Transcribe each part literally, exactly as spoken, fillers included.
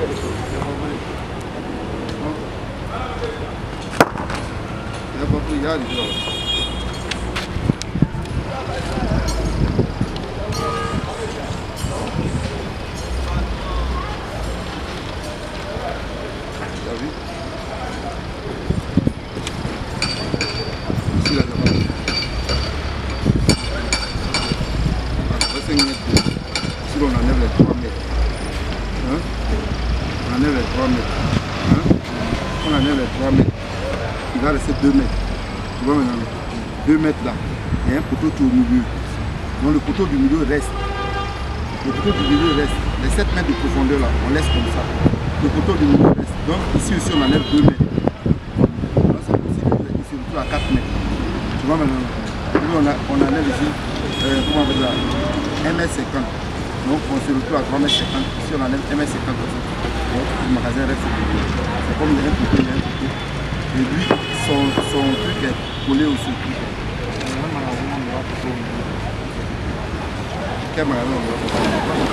On enlève les trois mètres. Hein? On enlève les trois mètres. Hein? On enlève les trois mètres. Il va rester deux mètres. Tu vois maintenant? deux mètres là. Il y a un poteau qui est au milieu. Donc le poteau du milieu reste. Le poteau du milieu reste. Les sept mètres de profondeur là, on laisse comme ça. Le poteau du milieu reste. Donc ici aussi on enlève deux mètres. Donc c'est possible de se retrouve à quatre mètres. Tu vois maintenant? Nous on, a, on enlève ici, euh, comment on appelle ça? un mètre cinquante. Donc on se retrouve à trois mètres cinquante, ici on enlève un mètre cinquante aussi. Donc le magasin reste au milieu. C'est comme il y a un poteau, il y a un poteau. Et lui, son, son truc est collé au sous. Un magasin on doit pousser au milieu. Quel magasin on doit pousser?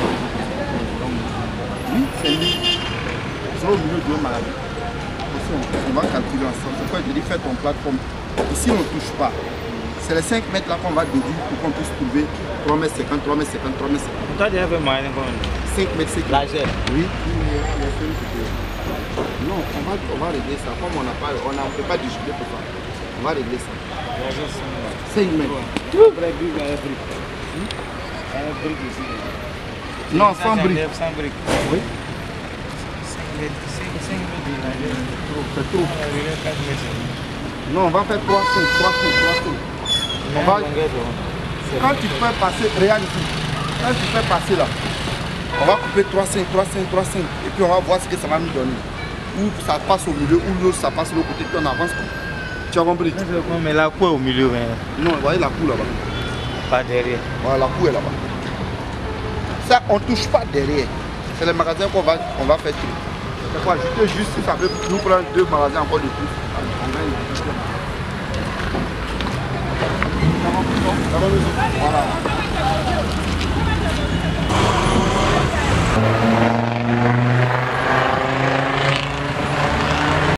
Oui, c'est lui. C'est au milieu du magasin. Aussi on, on va calculer ensemble. C'est pourquoi je dis fais ton plateforme. Ici on ne touche pas. C'est les cinq mètres là qu'on va déduire pour qu'on puisse trouver trois mètres cinquante, trois mètres cinquante, trois mètres cinquante. Tu as déjà fait moyen combien? cinq mètres cinquante. Largeur? Oui. Non, on va, on va régler ça. Comme on n'a pas, on ne peut pas discuter pour ça. On va régler ça. cinq mètres. Non, sans briques. Sans briques. Oui. cinq mètres. cinq mètres de largeur. C'est trop. Non, on va faire trois cinq, trois cinq, trois cinq. On va... Quand tu fais passer, regarde ici. Quand tu fais passer là, on va couper trois cinq, trois cinq, trois cinq. Et puis on va voir ce que ça va nous donner. Ou ça passe au milieu, ou l'autre ça passe de l'autre côté, puis on avance. Tu as compris? Mais la cour est au milieu. Mais... Non, vous voyez la cour là-bas. Pas derrière. Voilà, la cour est là-bas. Ça, on ne touche pas derrière. C'est le magasin qu'on va, on va faire tout. C'est pour ajouter juste si ça veut nous prendre deux magasins encore de plus. On gagne. Voilà.